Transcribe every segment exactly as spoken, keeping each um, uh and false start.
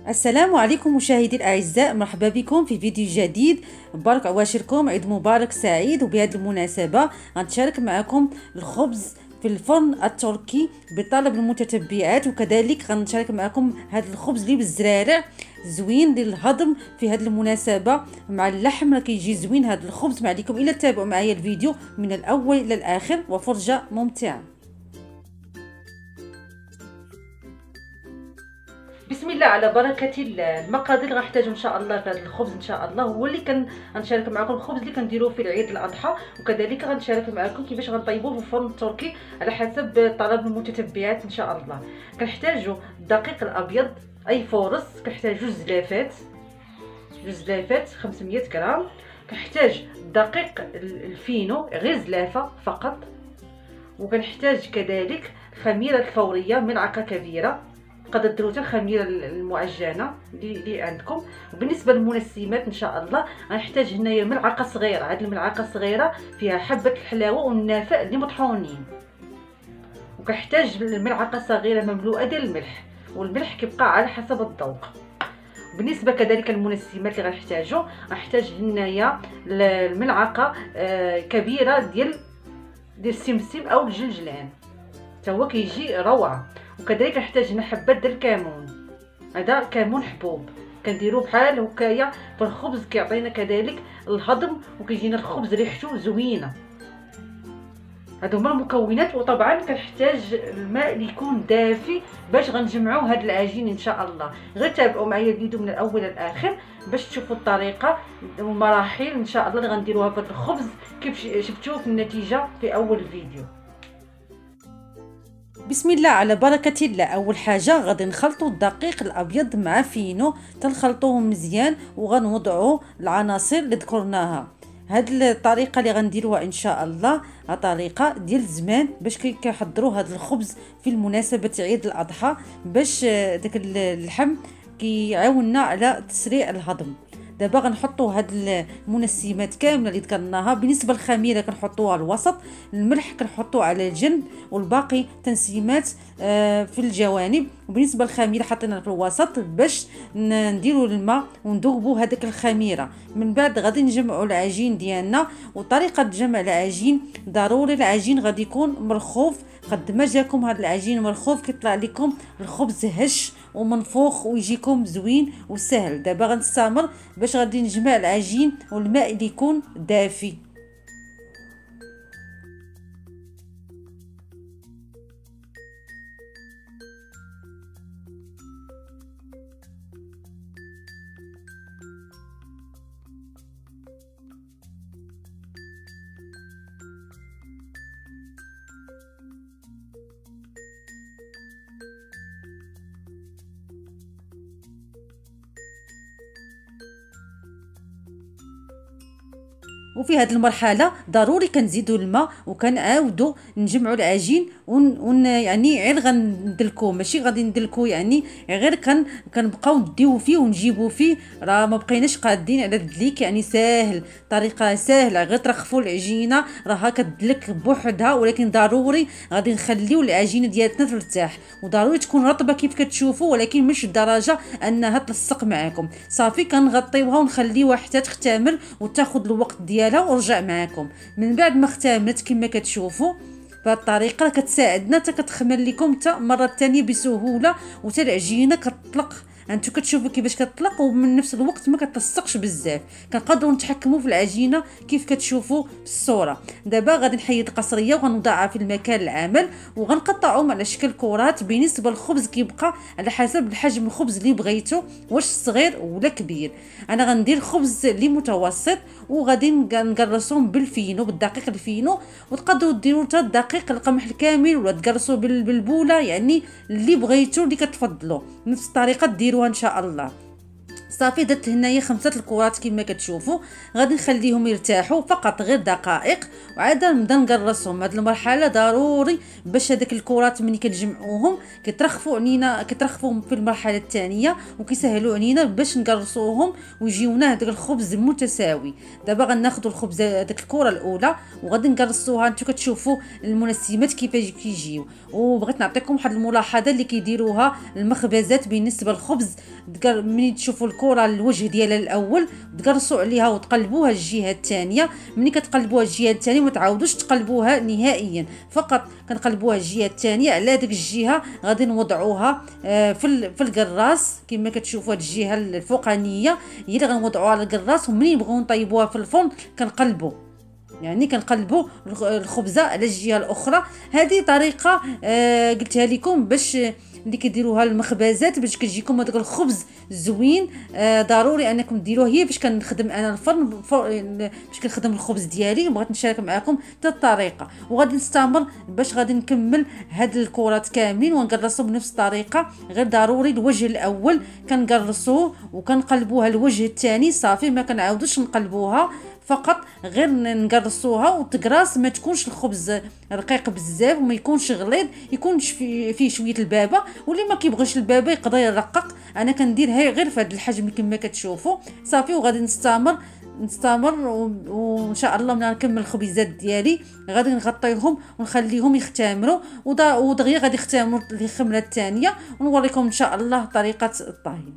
السلام عليكم مشاهدي الأعزاء، مرحبا بكم في فيديو جديد. مبارك عواشركم، عيد مبارك سعيد. وبهذه المناسبة غنشارك معكم الخبز في الفرن التركي بطلب المتتبعات، وكذلك غنشارك معكم هذا الخبز اللي بالزرارع زوين للهضم في هذه المناسبة مع اللحم، راه كيجي زوين هذا الخبز. ما عليكم الا تتابعوا معايا الفيديو من الاول الى الاخر وفرجة ممتعة. بسم الله على بركه الله. المقادير اللي غنحتاجو ان شاء الله في هذا الخبز ان شاء الله هو اللي كان غنشارك معكم الخبز اللي كنديروه في العيد الاضحى، وكذلك غنشارك معكم كيفاش غنطيبوه في الفرن التركي على حسب طلب المتتبعات ان شاء الله. كنحتاجو الدقيق الابيض اي فورص، كنحتاجو جوج زلافات جوج زلافات خمسمية غرام، كنحتاج الدقيق الفينو غير زلافه فقط، وكنحتاج كذلك الخميره الفوريه ملعقه كبيره، تقدروا ديروا حتى الخميره المعجنه اللي عندكم. وبالنسبه للمنسمات ان شاء الله غنحتاج هنايا ملعقه صغيره، هذه الملعقه الصغيره فيها حبه الحلاوه والنافع اللي مطحونين، وكنحتاج الملعقه صغيره مملوءه ديال الملح، والملح كيبقى على حسب الذوق. بالنسبه كذلك المنسمات اللي غنحتاجو غنحتاج هنايا الملعقه كبيره ديال ديال السمسم او الجلجلان، حتى هو كيجي روعه. وكذلك نحتاج هنا حبات ديال الكمون، هذا كمون حبوب كنديروه بحال هكايا في الخبز، كيعطينا كذلك الهضم وكيجينا الخبز ريحته زوينه. هادو هما المكونات. وطبعا كنحتاج الماء اللي يكون دافي باش غنجمعوا هاد العجين ان شاء الله. غير تابعوا معايا الفيديو من الاول للاخر باش تشوفوا الطريقه والمراحل ان شاء الله اللي غنديروها في الخبز كيف شفتوه في النتيجه في اول الفيديو. بسم الله على بركة الله. اول حاجه غادي نخلطوا الدقيق الابيض مع فينو، تنخلطوهم مزيان وغنوضعوا العناصر اللي ذكرناها. هاد الطريقه اللي غنديروها ان شاء الله طريقه ديال الزمان باش كيحضروا هذا الخبز في المناسبه عيد الاضحى، باش داك اللحم كيعاوننا على تسريع الهضم. دابا غنحطوا هاد المنسمات كامله اللي ذكرناها. بالنسبه للخميره كنحطوها الوسط، الملح كنحطوه على الجنب، والباقي تنسيمات في الجوانب. وبالنسبه للخميره حطينا في الوسط باش نديروا الماء وندوبوا هذيك الخميره. من بعد غادي نجمعوا العجين ديالنا. وطريقه جمع العجين ضروري العجين غادي يكون مرخوف، قد ما جاكم هذا العجين مرخوف كيطلع لكم الخبز هش ومنفوخ ويجيكم زوين وسهل. دابا غنستمر باش غادي نجمع العجين والماء اللي يكون دافي. وفي هذه المرحله ضروري كنزيدوا الماء وكنعاودوا نجمعوا العجين ون, ون يعني غير غندلكوه، ماشي غادي ندلكوه يعني غير كن كنبقاو نديو فيه ونجيبوا فيه. راه ما بقيناش قادين على الدليك، يعني ساهل، طريقه ساهله، غير ترخفوا العجينه راها كتدلك بوحدها. ولكن ضروري غادي نخليو العجينه ديالتنا ترتاح، وضروري تكون رطبه كيف كتشوفوا، ولكن مش الدرجه انها تلصق معكم. صافي كنغطيوها ونخليوها حتى تختمر وتاخذ الوقت ديالها ورجع معكم. من بعد ما اختمرت كما كتشوفوا بهذه الطريقه كتساعدنا حتى كتخمر لكم حتى مره ثانيه بسهوله، وحتى العجينه كتطلق. انتو كتشوفوا كيفاش كتطلق ومن نفس الوقت ما كتلصقش بزاف. كنقدروا نتحكموا في العجينه كيف كتشوفوا في الصوره. دابا غادي نحيد القصريه وغنوضعها في المكان العمل، وغنقطعهم على شكل كرات. بالنسبه للخبز كيبقى على حسب الحجم الخبز اللي بغيتو، واش صغير ولا كبير. انا غندير خبز اللي متوسط، وغادي نقرصهم بالفينو بالدقيق الفينو. وتقدروا ديروا حتى الدقيق القمح الكامل ولا تقرصوا بالبوله، يعني اللي بغيتو اللي كتفضلوا نفس الطريقه ديروها ان شاء الله. صافي درت هنايا خمسه الكرات كما كتشوفوا. غادي نخليهم يرتاحوا فقط غير دقائق وعاد نبدا نقرصهم. هاد المرحله ضروري باش هذاك الكرات ملي كنجمعوهم كيترخفوا علينا كيترخفوا في المرحله الثانيه وكيسهلوا علينا باش نقرصوهم ويجيونا هذاك الخبز متساوي. دابا غناخذوا الخبز هذاك الكره الاولى وغادي نقرصوها. انتم كتشوفوا المنسمات كيفاش كيجيو. وبغيت نعطيكم واحد الملاحظه اللي كيديروها المخبزات بالنسبه للخبز. ملي تشوفوا الكره الوجه ديالها الاول تقرصوا عليها وتقلبوها الجهه الثانيه. ملي كتقلبوها الجهه الثانيه ما تعاودوش تقلبوها نهائيا، فقط كنقلبوها الجهه الثانيه على ديك الجهه. غادي نوضعوها في في الكراس كما كتشوفوا. هاد الجهه الفوقانيه هي اللي غنوضعوها على الكراس، وملي نبغيو نطيبوها في الفرن كنقلبوا، يعني كنقلبوا الخبزه على الجهه الاخرى. هذه طريقه آه قلتها لكم باش اللي كيديروها المخبزات باش كتجيكم هذاك الخبز زوين. آه ضروري انكم ديروه. هي باش كنخدم انا الفرن باش كنخدم الخبز ديالي بغيت نشارك معكم حتى الطريقه. وغادي نستمر باش غادي نكمل هاد الكرات كاملين ونقرصهم بنفس الطريقه. غير ضروري الوجه الاول كنقرصوه وكنقلبوها الوجه الثاني صافي، ما كنعاودوش نقلبوها، فقط غير نقرصوها. وتقراص ما تكونش الخبز رقيق بزاف وما يكونش غليظ، يكون فيه شويه البابه. واللي ما كيبغيش البابه يقدر يرقق. انا كنديرها غير في هذا الحجم كما كتشوفوا صافي. وغادي نستمر نستمر وان شاء الله ملي نكمل الخبيزات ديالي غادي نغطيهم ونخليهم يختمروا. ودغيا غادي يختمروا الخمره الثانيه ونوريكم ان شاء الله طريقه الطهي.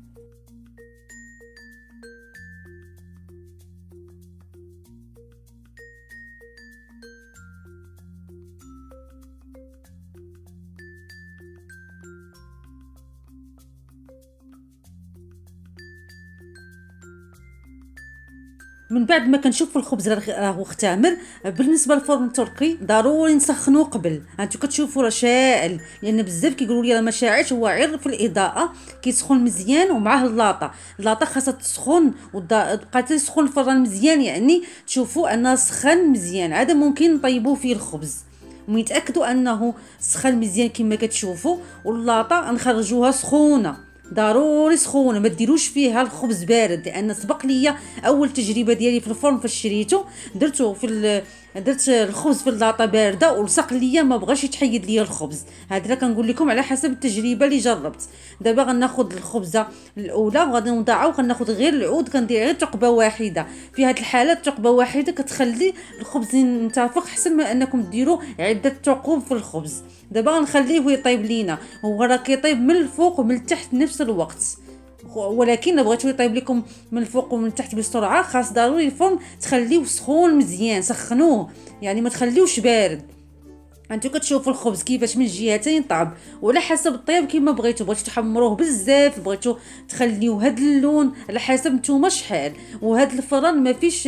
من بعد ما كنشوف الخبز راهو اختمر، بالنسبه للفرن التركي ضروري نسخنوه قبل. هانتو كتشوفوا راه شاعل، لان بزاف كيقولوا لي راه ما شاعلش، هو غير في الاضاءه كيسخن مزيان. ومعاه اللاطه اللاطه خاصها تسخن وتبقى تسخن الفران مزيان، يعني تشوفوا انه سخن مزيان عاد ممكن نطيبوا فيه الخبز. ونتاكدوا انه سخن مزيان كما كتشوفوا. واللاطه نخرجوها سخونه، ضروري سخونه، ما ديروش فيها الخبز بارد. لان سبق ليا اول تجربه ديالي في الفرن فاش شريته درته في درت الخبز في اللاطه بارده ولصق ليا ما بغاش يتحيد ليا الخبز. هذا راه كنقول لكم على حسب التجربه اللي جربت. دابا غناخذ الخبزه الاولى وغادي نوضعها وغناخذ غير العود، كندير غير ثقبه واحده. في هذه الحاله ثقبه واحده كتخلي الخبز ينتفخ احسن ما انكم ديروا عده ثقوب في الخبز. دابا غنخليه يطيب لينا، هو راه كيطيب من الفوق ومن التحت نفس الوقت، ولكن بغيتو يطيب لكم من الفوق ومن التحت بسرعه خاص ضروري الفرن تخليوه سخون مزيان، سخنوه يعني ما تخليوش بارد. انتو كتشوفوا الخبز كيفاش من الجهتين طاب، وعلى حسب الطياب كيما بغيتو. بغيتو تحمروه بزاف، بغيتو تخليوه هاد اللون، على حسب نتوما شحال. وهاد الفران ما فيش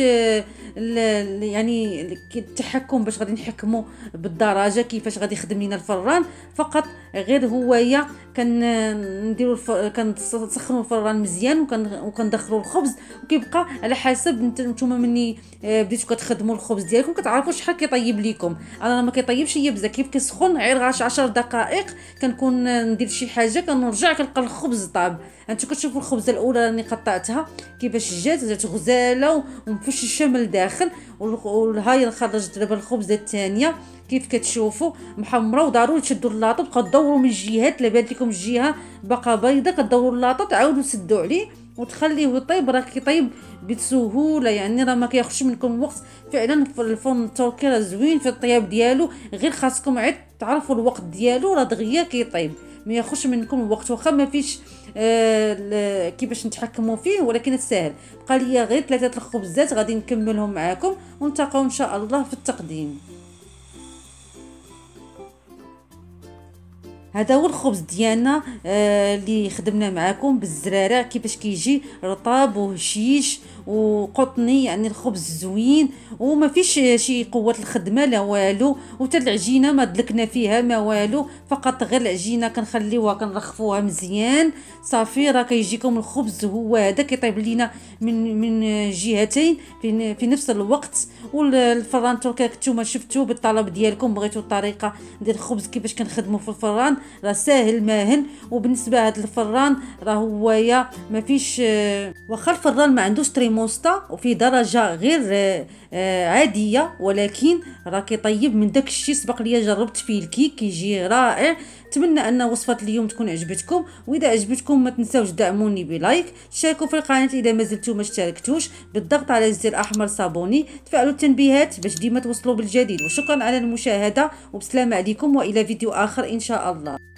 يعني التحكم باش غادي نحكموا بالدرجه كيفاش غادي يخدم لينا الفران، فقط غير هوايه كنديروا الف... كنسخنوا الفران مزيان وكندخلوا الخبز، وكيبقى على حسب نتوما مني بديتو كتخدموا الخبز ديالكم كتعرفوا شحال كيطيب لكم. انا ما كيطيبش ليا بزاف، كيف كيسخن غير عشر دقائق كنكون ندير شي حاجه كنرجع كنلقى الخبز طاب. انتو كتشوفوا الخبزه الاولى راني قطعتها كيفاش جات جات غزاله ومفششه من الداخل. وهاي نخرج دابا الخبزه الثانيه كيف كتشوفوا محمره. وضروري تشدوا اللاطه، بقاو تدوروا من الجهات، لا بانت لكم الجهه باقا بيضه كدوروا اللاطه تعاودوا تسدوا عليه وتخليه يطيب. راه كيطيب بسهوله، يعني راه ما كياخذش منكم وقت. فعلا الفرن التركي راه زوين في الطياب ديالو، غير خاصكم عاد تعرفوا الوقت ديالو، راه دغيا كيطيب ما ياخذش منكم الوقت. واخا ما فيش آه كيفاش نتحكموا فيه، ولكن سهل. بقى لي غير ثلاثه الخبزات غادي نكملهم معكم ونلتقاو ان شاء الله في التقديم. هذا هو الخبز ديالنا آه اللي خدمنا معكم بالزرارع، كيفاش كيجي رطاب وهشيش وقطني، يعني الخبز زوين وما فيش شي قوه الخدمه لا والو. وتا العجينه ما دلكنا فيها ما والو، فقط غير العجينه كنخليوها كنرخفوها مزيان صافي. راه كيجيكم الخبز هو هذا كيطيب لينا من من جهتين في, في نفس الوقت. والفران التركي نتوما شفتوا بالطلب ديالكم، بغيتوا الطريقه ديال الخبز كيفاش كنخدموا في الفران الفران راه ساهل ماهن. وبالنسبه هذا الفران راه هويا ما فيش واخا الفران ما عندوش تريموستا وفيه درجه غير عاديه، ولكن راه كيطيب من داك الشيء. سبق لي جربت فيه الكيك كيجي رائع. نتمنى ان وصفه اليوم تكون عجبتكم، واذا عجبتكم ما تنساوش دعموني بلايك، تشاركوا في القناه اذا ما زلتوا ما اشتركتوش، بالضغط على الزر الاحمر صابوني، تفعلوا التنبيهات باش ديما توصلوا بالجديد. وشكرا على المشاهده، وبسلامه عليكم والى فيديو اخر ان شاء الله.